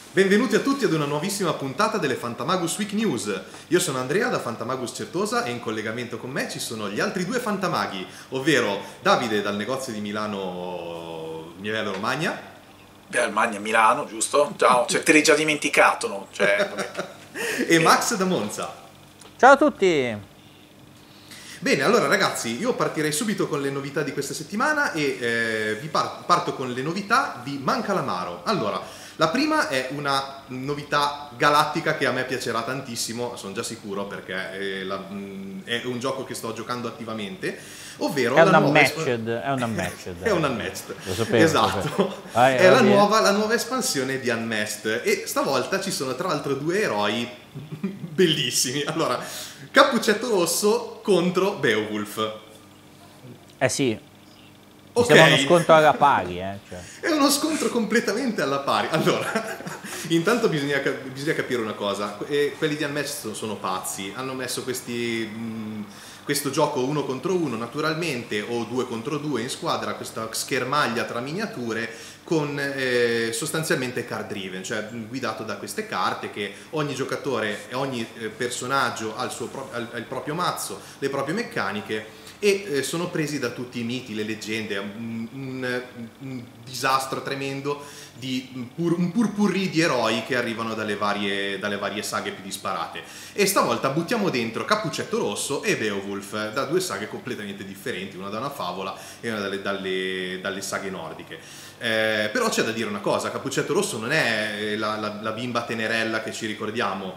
Benvenuti a tutti ad una nuovissima puntata delle Fantamagus Week News. Io sono Andrea da Fantamagus Certosa e in collegamento con me ci sono gli altri due fantamaghi, ovvero Davide dal negozio di Milano Nivello Romagna. Magna Milano, giusto? Ciao, cioè, te l'hai già dimenticato, no? E Max da Monza. Ciao a tutti! Bene, allora ragazzi, io partirei subito con le novità di questa settimana e parto con le novità di Mancalamaro. Allora, la prima è una novità galattica che a me piacerà tantissimo, sono già sicuro perché è un gioco che sto giocando attivamente, ovvero è un unmatched. È un unmatched. Lo sapevo, esatto. È la nuova espansione di Unmasked e stavolta ci sono tra l'altro due eroi bellissimi. Allora, Cappuccetto Rosso contro Beowulf. Eh sì. Okay. Siamo uno scontro alla pari, cioè. È uno scontro completamente alla pari. Allora, intanto bisogna capire una cosa. Quelli di Unmatched sono pazzi. Hanno messo questo gioco 1 contro 1 naturalmente, o 2 contro 2 in squadra, questa schermaglia tra miniature con sostanzialmente card driven, cioè guidato da queste carte che ogni giocatore e ogni personaggio ha il proprio mazzo, le proprie meccaniche, e sono presi da tutti i miti, le leggende, un disastro tremendo di un purpurri di eroi che arrivano dalle varie saghe più disparate. E stavolta buttiamo dentro Cappuccetto Rosso e Beowulf da due saghe completamente differenti, una da una favola e una dalle saghe nordiche. Però c'è da dire una cosa: Cappuccetto Rosso non è la bimba tenerella che ci ricordiamo,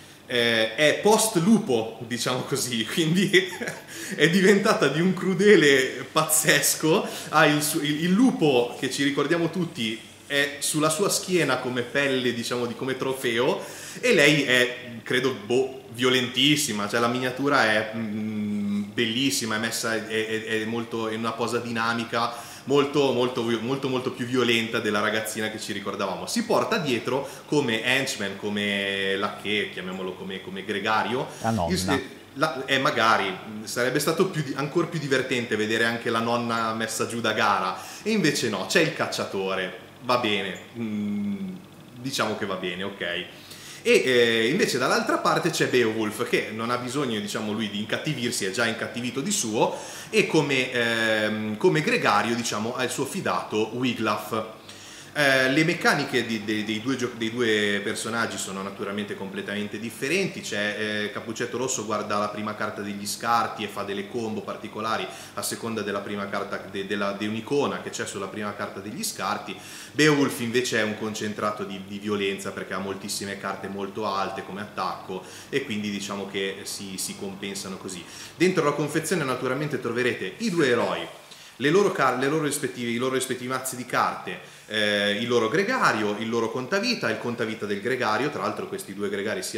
è post lupo, diciamo così, quindi è diventata di un crudele pazzesco. Ha il lupo che ci ricordiamo tutti è sulla sua schiena come pelle, diciamo, come trofeo, e lei è, credo, violentissima, cioè la miniatura è bellissima, è messa è molto in una posa dinamica, molto più violenta della ragazzina che ci ricordavamo. Si porta dietro come henchman, come lacchè, chiamiamolo come gregario, la nonna. Magari sarebbe stato ancora più divertente vedere anche la nonna messa giù da gara, e invece no, c'è il cacciatore, va bene, diciamo che va bene, ok. E invece dall'altra parte c'è Beowulf, che non ha bisogno, diciamo, lui di incattivirsi, è già incattivito di suo, e come gregario, diciamo, ha il suo fidato Wiglaf. Le meccaniche dei due personaggi sono naturalmente completamente differenti. C'è Cappuccetto Rosso guarda la prima carta degli scarti e fa delle combo particolari a seconda della prima carta di un'icona che c'è sulla prima carta degli scarti. Beowulf invece è un concentrato di violenza perché ha moltissime carte molto alte come attacco, e quindi diciamo che si compensano così. Dentro la confezione naturalmente troverete i due eroi, i loro rispettivi mazzi di carte, il loro gregario, il loro contavita, il contavita del gregario. Tra l'altro questi due gregari, sia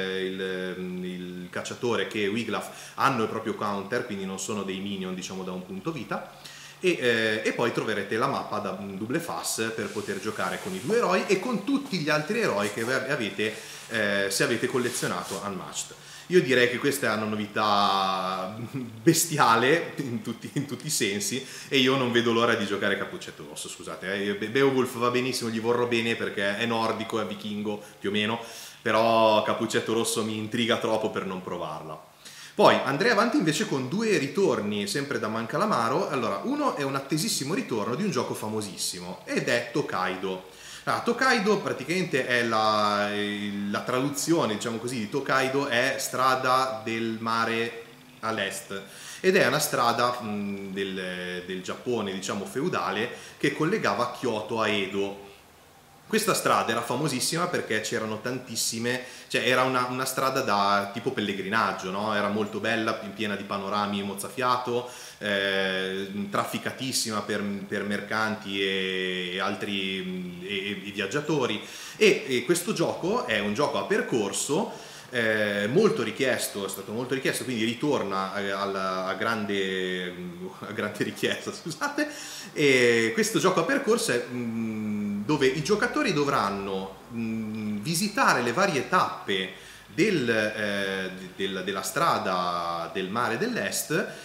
il cacciatore che Wiglaf, hanno il proprio counter, quindi non sono dei minion, diciamo, da un punto vita. E poi troverete la mappa da double face per poter giocare con i due eroi e con tutti gli altri eroi che avete se avete collezionato Unmatched. Io direi che questa è una novità bestiale in tutti i sensi, e io non vedo l'ora di giocare Cappuccetto Rosso. Scusate, Beowulf va benissimo, gli vorrò bene perché è nordico, è vichingo più o meno, però Cappuccetto Rosso mi intriga troppo per non provarla. Poi andrei avanti invece con due ritorni sempre da Mancalamaro. Allora, uno è un attesissimo ritorno di un gioco famosissimo ed è Tokaido. Tokaido praticamente è la traduzione, diciamo così, di Tokaido è strada del mare all'est, ed è una strada del Giappone, diciamo, feudale, che collegava Kyoto a Edo. Questa strada era famosissima perché c'erano tantissime, cioè era una strada da tipo pellegrinaggio, no? Era molto bella, piena di panorami e mozzafiato, trafficatissima per mercanti e altri e viaggiatori, e questo gioco è un gioco a percorso molto richiesto, è stato molto richiesto, quindi ritorna a grande richiesta, scusate. E questo gioco a percorso è dove i giocatori dovranno visitare le varie tappe della strada del mare dell'est,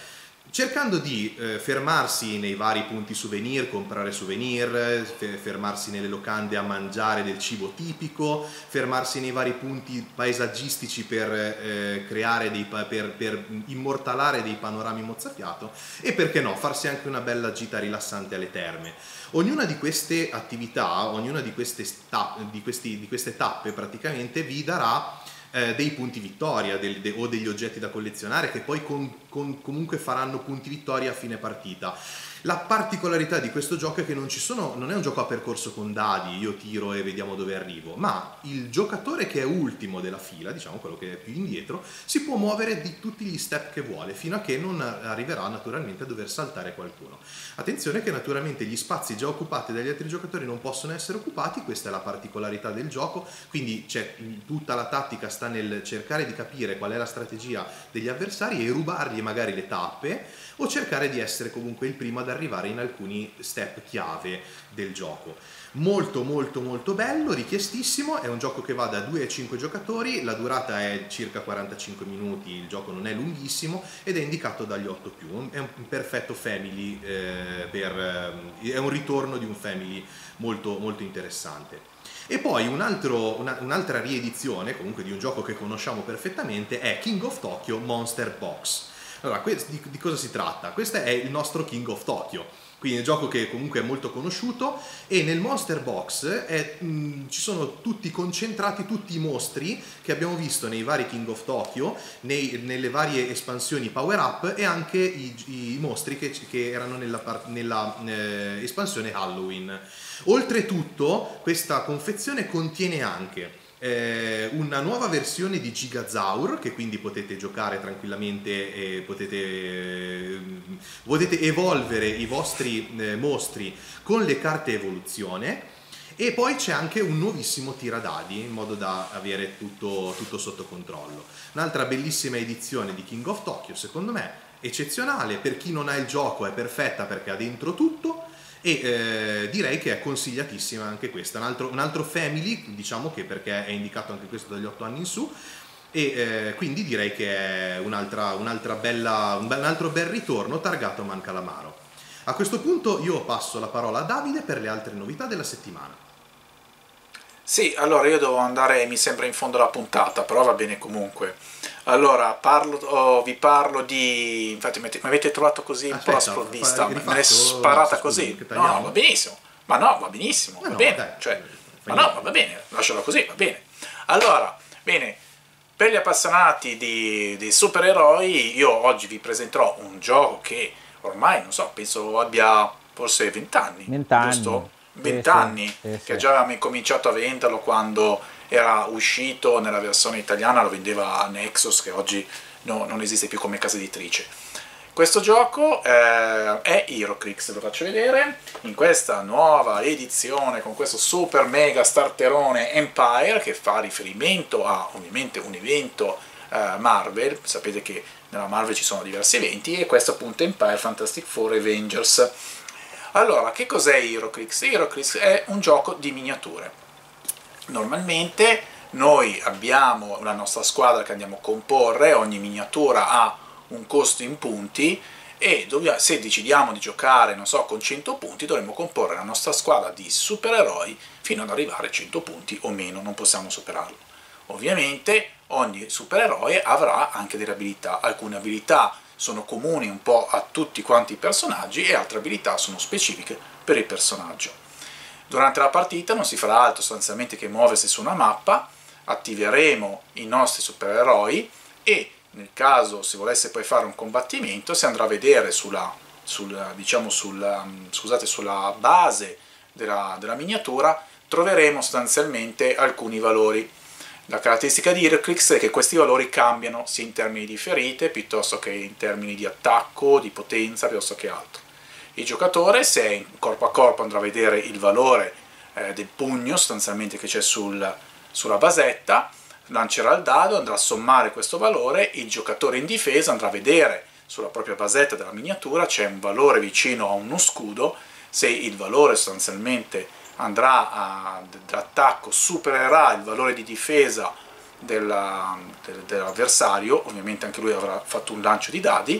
cercando di fermarsi nei vari punti souvenir, comprare souvenir, fermarsi nelle locande a mangiare del cibo tipico, fermarsi nei vari punti paesaggistici per creare per immortalare dei panorami mozzafiato e, perché no, farsi anche una bella gita rilassante alle terme. Ognuna di queste attività, ognuna di queste tappe praticamente vi darà dei punti vittoria o degli oggetti da collezionare che poi comunque faranno punti vittoria a fine partita. La particolarità di questo gioco è che non è un gioco a percorso con dadi, io tiro e vediamo dove arrivo, ma il giocatore che è ultimo della fila, diciamo quello che è più indietro, si può muovere di tutti gli step che vuole fino a che non arriverà naturalmente a dover saltare qualcuno. Attenzione che naturalmente gli spazi già occupati dagli altri giocatori non possono essere occupati, questa è la particolarità del gioco, quindi tutta la tattica sta nel cercare di capire qual è la strategia degli avversari e rubargli magari le tappe o cercare di essere comunque il primo ad arrivare in alcuni step chiave del gioco. Molto molto molto bello, richiestissimo, è un gioco che va da 2 a 5 giocatori, la durata è circa 45 minuti, il gioco non è lunghissimo ed è indicato dagli 8+, è un perfetto family, è un ritorno di un family molto molto interessante. E poi un'altra riedizione, comunque di un gioco che conosciamo perfettamente, è King of Tokyo Monster Box. Allora, di cosa si tratta? Questo è il nostro King of Tokyo, quindi è un gioco che comunque è molto conosciuto e nel Monster Box ci sono concentrati tutti i mostri che abbiamo visto nei vari King of Tokyo, nelle varie espansioni Power Up e anche i mostri che erano nella espansione Halloween. Oltretutto questa confezione contiene anche una nuova versione di Gigazaur che quindi potete giocare tranquillamente e potete evolvere i vostri mostri con le carte evoluzione, e poi c'è anche un nuovissimo tiradadi in modo da avere tutto sotto controllo. Un'altra bellissima edizione di King of Tokyo, secondo me eccezionale, per chi non ha il gioco è perfetta perché ha dentro tutto. E direi che è consigliatissima anche questa, un altro family, diciamo, che perché è indicato anche questo dagli 8 anni in su, e quindi direi che è un altro bel ritorno targato Man Calamaro. A questo punto io passo la parola a Davide per le altre novità della settimana. Sì, allora io devo andare, mi sembra, in fondo alla puntata, però va bene comunque. Allora, vi parlo di... Infatti mi avete trovato così un po' la sprovvista, me l'è sparata così. No, va benissimo. Ma no, va benissimo, va bene. Dai, cioè, ma no, va bene, lasciala così, va bene. Allora, bene, per gli appassionati di supereroi, io oggi vi presenterò un gioco che ormai, non so, penso abbia forse 20 anni. 20 anni. Giusto? 20 anni, che già avevamo incominciato a venderlo quando era uscito nella versione italiana, lo vendeva Nexus, che oggi non esiste più come casa editrice. Questo gioco è HeroClix, lo faccio vedere, in questa nuova edizione con questo super mega starterone Empire, che fa riferimento a ovviamente un evento Marvel. Sapete che nella Marvel ci sono diversi eventi, e questo appunto Empire Fantastic Four Avengers. Allora, che cos'è HeroClix? HeroClix è un gioco di miniature. Normalmente noi abbiamo la nostra squadra che andiamo a comporre, ogni miniatura ha un costo in punti e se decidiamo di giocare, non so, con 100 punti, dovremo comporre la nostra squadra di supereroi fino ad arrivare a 100 punti o meno, non possiamo superarlo. Ovviamente ogni supereroe avrà anche delle abilità, alcune abilità sono comuni un po' a tutti quanti i personaggi e altre abilità sono specifiche per il personaggio. Durante la partita non si farà altro sostanzialmente che muoversi su una mappa, attiveremo i nostri supereroi e nel caso si volesse poi fare un combattimento si andrà a vedere sulla base della miniatura, troveremo sostanzialmente alcuni valori. La caratteristica di HeroClix è che questi valori cambiano sia in termini di ferite, piuttosto che in termini di attacco, di potenza, piuttosto che altro. Il giocatore, se è corpo a corpo, andrà a vedere il valore del pugno, sostanzialmente, che c'è sulla basetta, lancerà il dado, andrà a sommare questo valore, il giocatore in difesa andrà a vedere sulla propria basetta della miniatura, c'è un valore vicino a uno scudo, se il valore sostanzialmente andrà d'attacco, supererà il valore di difesa dell'avversario, ovviamente anche lui avrà fatto un lancio di dadi,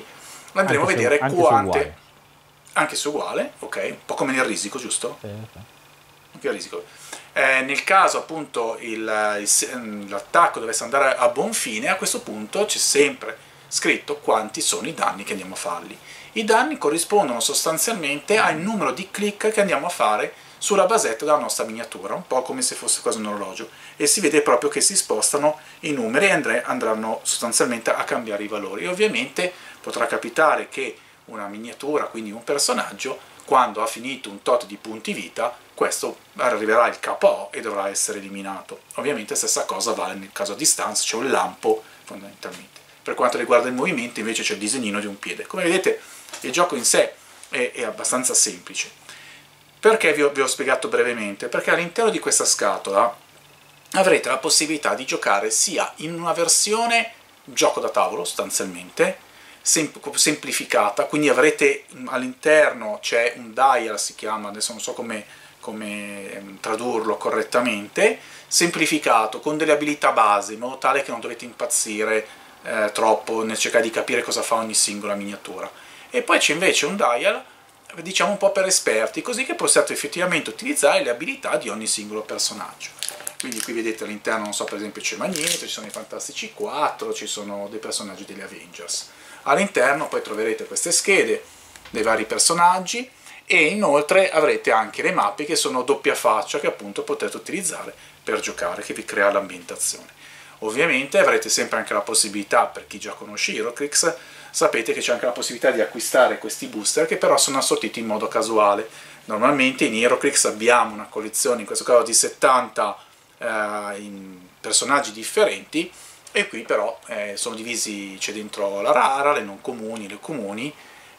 andremo a vedere anche quante, anche se uguale, ok, un po' come nel risico, giusto? Sì. Anche il risico. Nel caso appunto l'attacco dovesse andare a buon fine, a questo punto c'è sempre scritto quanti sono i danni che andiamo a fargli. I danni corrispondono sostanzialmente al numero di click che andiamo a fare sulla basetta della nostra miniatura, un po' come se fosse quasi un orologio, e si vede proprio che si spostano i numeri e andranno sostanzialmente a cambiare i valori. E ovviamente potrà capitare che una miniatura, quindi un personaggio, quando ha finito un tot di punti vita, questo arriverà il KO e dovrà essere eliminato. Ovviamente stessa cosa vale nel caso a distanza, c'è un lampo fondamentalmente. Per quanto riguarda il movimento invece c'è il disegnino di un piede. Come vedete il gioco in sé è abbastanza semplice. Perché vi ho spiegato brevemente? Perché all'interno di questa scatola avrete la possibilità di giocare sia in una versione gioco da tavolo sostanzialmente, semplificata, quindi avrete all'interno c'è un dial, si chiama, adesso non so come tradurlo correttamente, semplificato, con delle abilità base, in modo tale che non dovete impazzire troppo nel cercare di capire cosa fa ogni singola miniatura. E poi c'è invece un dial, diciamo un po' per esperti, così che possiate effettivamente utilizzare le abilità di ogni singolo personaggio. Quindi qui vedete all'interno, non so, per esempio c'è Magneto, ci sono i Fantastici 4, ci sono dei personaggi degli Avengers. All'interno poi troverete queste schede dei vari personaggi e inoltre avrete anche le mappe che sono doppia faccia, che appunto potete utilizzare per giocare, che vi crea l'ambientazione. Ovviamente avrete sempre anche la possibilità, per chi già conosce HeroClix, sapete che c'è anche la possibilità di acquistare questi booster, che però sono assortiti in modo casuale. Normalmente in HeroClix abbiamo una collezione, in questo caso di 70 personaggi differenti, e qui però sono divisi, c'è dentro la rara, le non comuni, le comuni,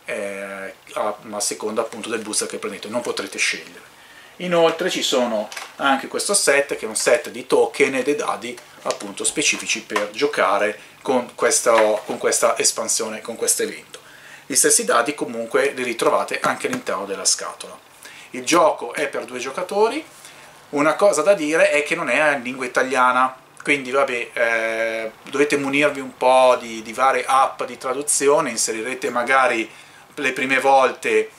a seconda appunto del booster che prendete, non potrete scegliere. Inoltre ci sono anche questo set, che è un set di token e dei dadi appunto specifici per giocare con questa espansione, con questo evento. Gli stessi dadi comunque li ritrovate anche all'interno della scatola. Il gioco è per 2 giocatori. Una cosa da dire è che non è in lingua italiana, quindi vabbè, dovete munirvi un po' di varie app di traduzione, inserirete magari le prime volte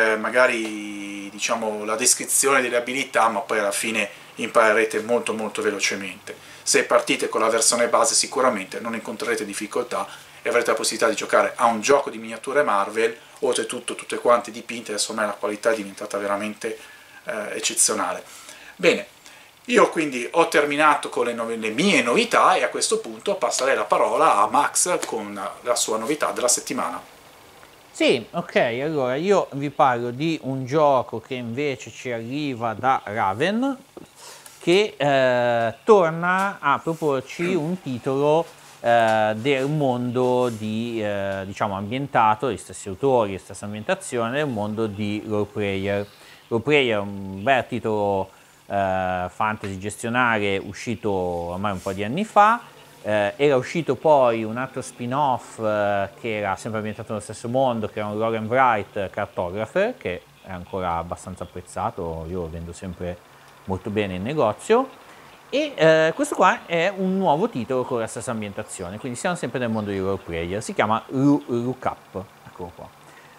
magari diciamo la descrizione delle abilità, ma poi alla fine imparerete molto molto velocemente. Se partite con la versione base sicuramente non incontrerete difficoltà e avrete la possibilità di giocare a un gioco di miniature Marvel, oltretutto tutte quante dipinte, adesso ormai la qualità è diventata veramente eccezionale. Bene, io quindi ho terminato con le mie novità e a questo punto passerei la parola a Max con la sua novità della settimana. Sì, ok, allora io vi parlo di un gioco che invece ci arriva da Raven, che torna a proporci un titolo del mondo diciamo ambientato, gli stessi autori, la stessa ambientazione, del mondo di Role Player. Role Player è un bel titolo fantasy gestionale uscito ormai un po' di anni fa. Era uscito poi un altro spin-off che era sempre ambientato nello stesso mondo, che era un Lore and Write Cartographer, che è ancora abbastanza apprezzato, io lo vendo sempre molto bene in negozio, e questo qua è un nuovo titolo con la stessa ambientazione, quindi siamo sempre nel mondo di Role Player, si chiama Lookup, eccolo qua.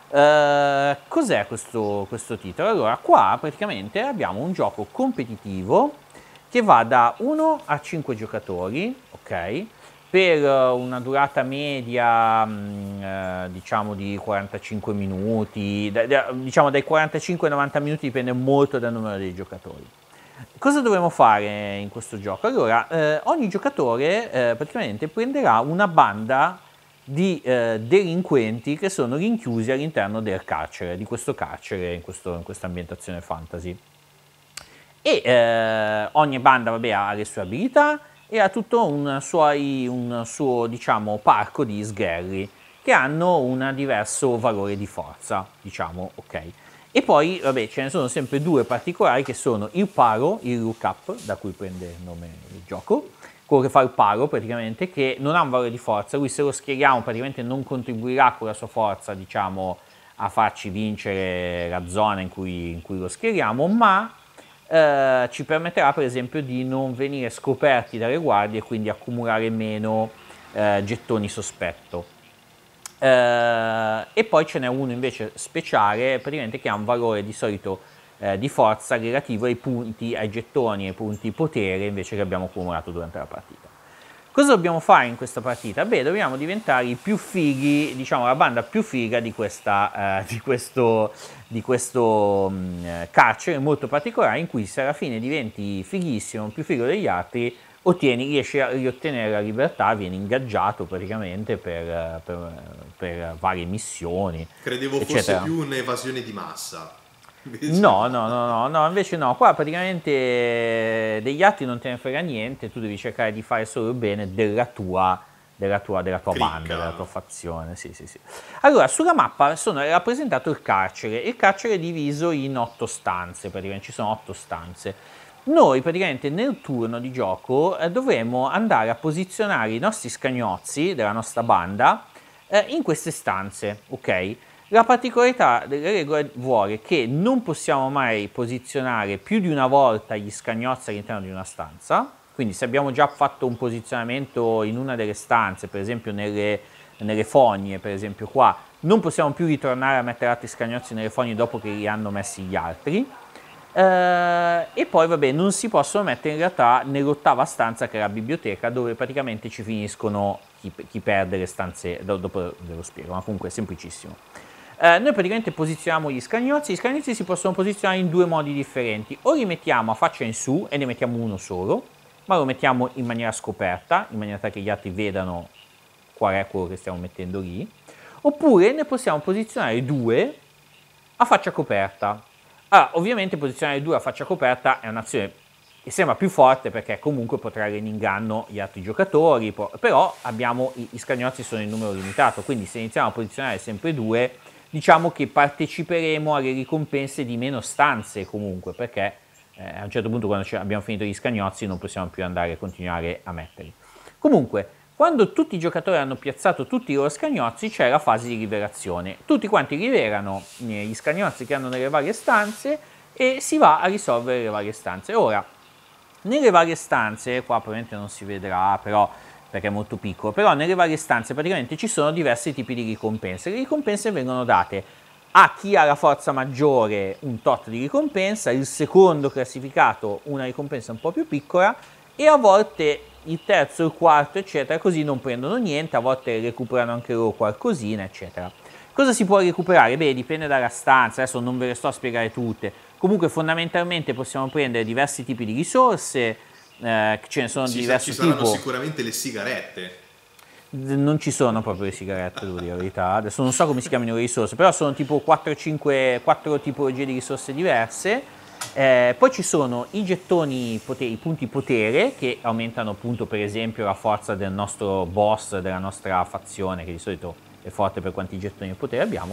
Cos'è questo titolo? Allora, qua praticamente abbiamo un gioco competitivo che va da 1 a 5 giocatori, ok? Per una durata media diciamo di 45 minuti, diciamo dai 45 ai 90 minuti, dipende molto dal numero dei giocatori. Cosa dovremo fare in questo gioco? Allora, ogni giocatore praticamente prenderà una banda di delinquenti che sono rinchiusi all'interno del carcere, di questo carcere in questa ambientazione fantasy. E ogni banda, vabbè, ha le sue abilità e ha tutto un suo diciamo parco di sgherri che hanno un diverso valore di forza, diciamo, ok. E poi vabbè, ce ne sono sempre 2 particolari, che sono il paro, il lookup, da cui prende il nome il gioco, quello che fa il paro praticamente, che non ha un valore di forza. Lui, se lo schieriamo, praticamente non contribuirà con la sua forza, diciamo, a farci vincere la zona in cui lo schieriamo, ma ci permetterà per esempio di non venire scoperti dalle guardie e quindi accumulare meno gettoni sospetto. E poi ce n'è uno invece speciale, praticamente, che ha un valore di solito di forza relativo ai punti, ai gettoni, ai punti potere invece che abbiamo accumulato durante la partita. Cosa dobbiamo fare in questa partita? Beh, dobbiamo diventare i più fighi, diciamo la banda più figa di questo carcere molto particolare, in cui se alla fine diventi fighissimo, più figo degli altri, riesci a riottenere la libertà, vieni ingaggiato praticamente per varie missioni. Credevo eccetera. fosse più un'evasione di massa. No, invece no, qua praticamente degli altri non te ne frega niente, tu devi cercare di fare solo il bene della tua banda, della tua fazione. Sì. Allora, sulla mappa è rappresentato il carcere è diviso in 8 stanze, praticamente ci sono 8 stanze. Noi praticamente nel turno di gioco dovremo andare a posizionare i nostri scagnozzi della nostra banda in queste stanze, ok? La particolarità delle regole vuole che non possiamo mai posizionare più di una volta gli scagnozzi all'interno di una stanza, quindi se abbiamo già fatto un posizionamento in una delle stanze, per esempio nelle fogne, per esempio qua, non possiamo più ritornare a mettere altri scagnozzi nelle fogne dopo che li hanno messi gli altri. E poi vabbè, non si possono mettere in realtà nell'8ª stanza, che è la biblioteca, dove praticamente ci finiscono chi perde le stanze, dopo ve lo spiego, ma comunque è semplicissimo. Noi praticamente posizioniamo gli scagnozzi si possono posizionare in 2 modi differenti: o li mettiamo a faccia in su e ne mettiamo uno solo, ma lo mettiamo in maniera scoperta, in maniera tale che gli altri vedano qual è quello che stiamo mettendo lì, oppure ne possiamo posizionare 2 a faccia coperta. Allora, ovviamente posizionare 2 a faccia coperta è un'azione che sembra più forte, perché comunque potrà rendere in inganno gli altri giocatori, però abbiamo gli scagnozzi sono in numero limitato, quindi se iniziamo a posizionare sempre 2, diciamo che parteciperemo alle ricompense di meno stanze comunque, perché a un certo punto, quando abbiamo finito gli scagnozzi, non possiamo più andare a continuare a metterli. Comunque, quando tutti i giocatori hanno piazzato tutti i loro scagnozzi, c'è la fase di liberazione. Tutti quanti liberano gli scagnozzi che hanno nelle varie stanze e si va a risolvere le varie stanze. Ora, nelle varie stanze, qua probabilmente non si vedrà, però perché è molto piccolo, però nelle varie stanze praticamente ci sono diversi tipi di ricompense. Le ricompense vengono date a chi ha la forza maggiore un tot di ricompensa, il secondo classificato una ricompensa un po' più piccola, e a volte il terzo, il quarto, eccetera, così non prendono niente, a volte recuperano anche loro qualcosina, eccetera. Cosa si può recuperare? Beh, dipende dalla stanza, adesso non ve le sto a spiegare tutte. Comunque fondamentalmente possiamo prendere diversi tipi di risorse, ce ne sono diversi tipi. Ci saranno sicuramente le sigarette. Non ci sono proprio le sigarette, devo dire la verità. Adesso non so come si chiamano le risorse, però sono tipo 4 tipologie di risorse diverse. Poi ci sono i gettoni i punti potere, che aumentano appunto per esempio la forza del nostro boss, della nostra fazione, che di solito è forte per quanti gettoni di potere abbiamo,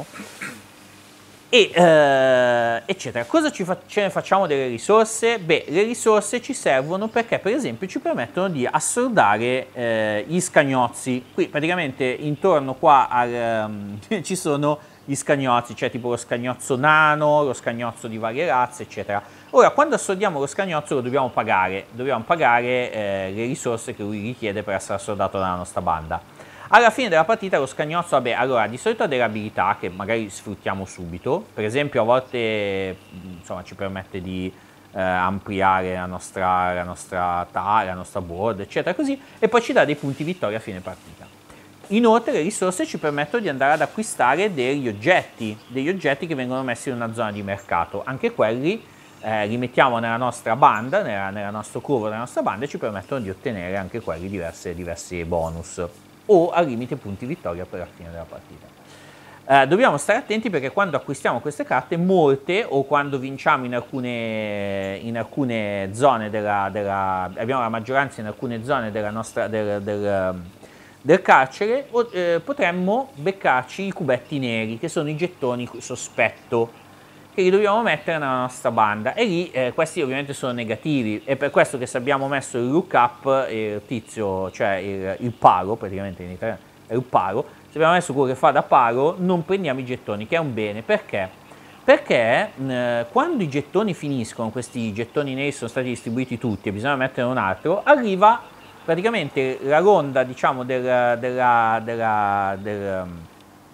eccetera. Cosa ce ne facciamo delle risorse? Beh, le risorse ci servono perché per esempio ci permettono di assordare gli scagnozzi. Qui praticamente intorno qua ci sono gli scagnozzi, cioè tipo lo scagnozzo nano, lo scagnozzo di varie razze, eccetera. Ora, quando assordiamo lo scagnozzo lo dobbiamo pagare le risorse che lui richiede per essere assordato dalla nostra banda. Alla fine della partita lo scagnozzo, vabbè, allora di solito ha delle abilità che magari sfruttiamo subito, per esempio a volte insomma, ci permette di ampliare la nostra board, eccetera, così, e poi ci dà dei punti vittoria a fine partita. Inoltre le risorse ci permettono di andare ad acquistare degli oggetti che vengono messi in una zona di mercato. Anche quelli li mettiamo nella nostra banda, nella nostra curva della nostra banda, e ci permettono di ottenere anche quelli diversi bonus o al limite punti vittoria per la fine della partita. Dobbiamo stare attenti perché quando acquistiamo queste carte, molte, o quando vinciamo in alcune zone abbiamo la maggioranza in alcune zone del carcere, potremmo beccarci i cubetti neri, che sono i gettoni sospetto, che li dobbiamo mettere nella nostra banda, e lì questi ovviamente sono negativi. È per questo che se abbiamo messo il look up, il tizio, cioè il paro, praticamente in italiano è il paro, se abbiamo messo quello che fa da paro non prendiamo i gettoni, che è un bene. Perché? Perché quando i gettoni finiscono, questi gettoni neri sono stati distribuiti tutti e bisogna metterne un altro, arriva praticamente la ronda, diciamo,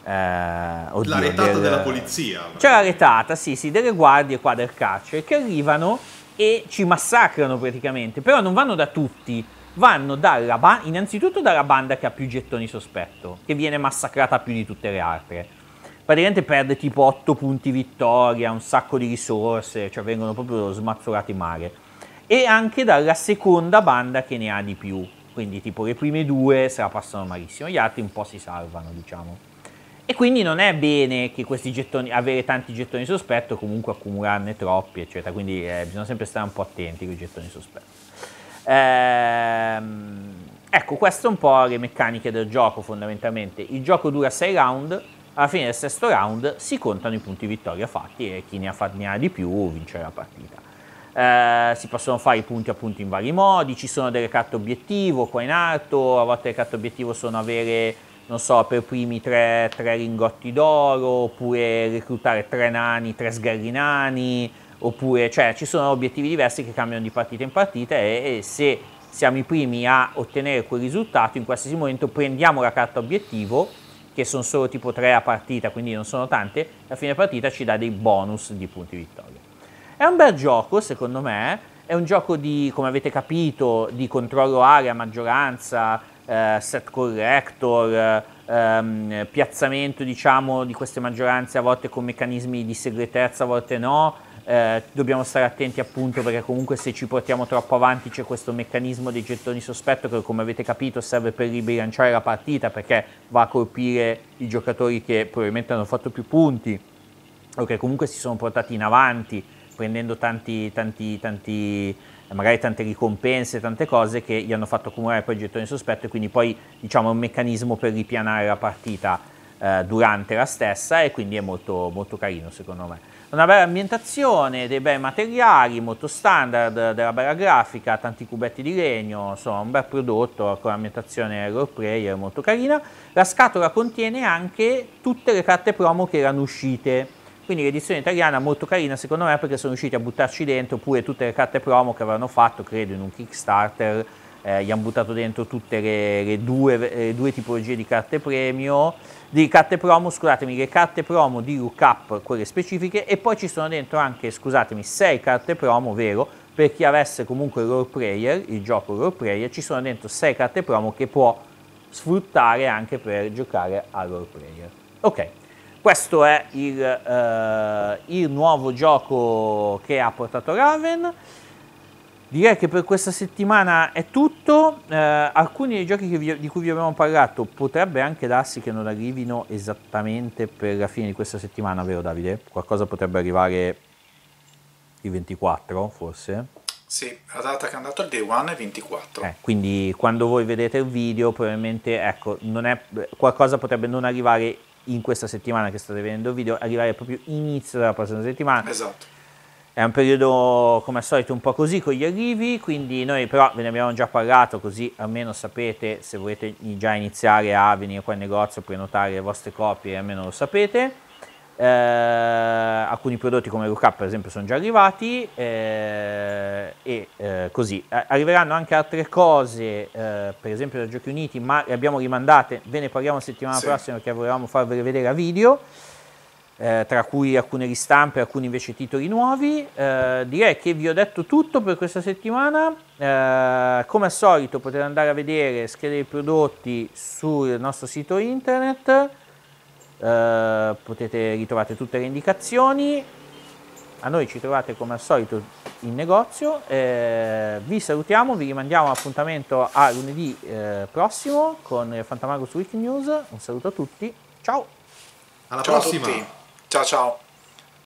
la retata della polizia. C'è la retata, sì, delle guardie qua del carcere che arrivano e ci massacrano praticamente, però non vanno da tutti, vanno innanzitutto dalla banda che ha più gettoni sospetto, che viene massacrata più di tutte le altre. Praticamente perde tipo 8 punti vittoria, un sacco di risorse, cioè vengono proprio smazzolati in mare. E anche dalla seconda banda che ne ha di più, quindi tipo le prime 2 se la passano malissimo, gli altri un po' si salvano, diciamo. E quindi non è bene che questi gettoni, avere tanti gettoni sospetto, comunque accumularne troppi, eccetera. Quindi bisogna sempre stare un po' attenti con i gettoni sospetti. Ecco, queste un po' le meccaniche del gioco fondamentalmente. Il gioco dura 6 round, alla fine del sesto round si contano i punti vittoria fatti e chi ne ha di più vince la partita. Si possono fare i punti appunto in vari modi, ci sono delle carte obiettivo qua in alto, a volte le carte obiettivo sono avere, non so, per primi 3 lingotti d'oro, oppure reclutare 3 nani, 3 sgherri nani, oppure, cioè, ci sono obiettivi diversi che cambiano di partita in partita e se siamo i primi a ottenere quel risultato, in qualsiasi momento prendiamo la carta obiettivo, che sono solo tipo 3 a partita, quindi non sono tante, alla fine partita ci dà dei bonus di punti vittoria. È un bel gioco, secondo me, è un gioco di, come avete capito, di controllo area, maggioranza, set corrector, piazzamento diciamo di queste maggioranze a volte con meccanismi di segretezza, a volte no, dobbiamo stare attenti appunto perché comunque se ci portiamo troppo avanti c'è questo meccanismo dei gettoni sospetto che come avete capito serve per ribilanciare la partita perché va a colpire i giocatori che probabilmente hanno fatto più punti o che comunque si sono portati in avanti prendendo magari tante ricompense, tante cose che gli hanno fatto accumulare poi gettoni sospetto e quindi poi diciamo è un meccanismo per ripianare la partita durante la stessa e quindi è molto, molto carino secondo me. Una bella ambientazione, dei bei materiali, molto standard, della bella grafica, tanti cubetti di legno, insomma un bel prodotto con l'ambientazione roleplayer molto carina. La scatola contiene anche tutte le carte promo che erano uscite. Quindi l'edizione italiana molto carina secondo me perché sono riusciti a buttarci dentro pure tutte le carte promo che avevano fatto, credo, in un Kickstarter, gli hanno buttato dentro tutte le due tipologie di carte premio, di carte promo, scusatemi, le carte promo di Lookup, quelle specifiche, e poi ci sono dentro anche, scusatemi, 6 carte promo, vero, per chi avesse comunque il role player, il gioco role player, ci sono dentro 6 carte promo che può sfruttare anche per giocare al role player. Ok. Questo è il nuovo gioco che ha portato Raven. Direi che per questa settimana è tutto. Alcuni dei giochi di cui vi abbiamo parlato potrebbe anche darsi che non arrivino esattamente per la fine di questa settimana, vero Davide? Qualcosa potrebbe arrivare il 24 forse? Sì, la data che è andato il day one è 24. Quindi quando voi vedete il video probabilmente ecco, qualcosa potrebbe non arrivare in questa settimana che state vedendo il video, arrivare proprio inizio della prossima settimana. Esatto. È un periodo come al solito un po' così con gli arrivi, quindi noi però ve ne abbiamo già parlato così almeno sapete, se volete già iniziare a venire qua in negozio a prenotare le vostre copie almeno lo sapete. Alcuni prodotti come Lookup per esempio sono già arrivati così arriveranno anche altre cose per esempio da Giochi Uniti, ma le abbiamo rimandate, ve ne parliamo la settimana prossima perché volevamo farvele vedere a video, tra cui alcune ristampe e alcuni invece titoli nuovi. Direi che vi ho detto tutto per questa settimana. Come al solito potete andare a vedere schede dei prodotti sul nostro sito internet. Potete ritrovate tutte le indicazioni. A noi ci trovate come al solito in negozio. Vi salutiamo, vi rimandiamo appuntamento a lunedì prossimo con Fantamagus Week News. Un saluto a tutti, ciao. Alla prossima. A tutti. Ciao ciao.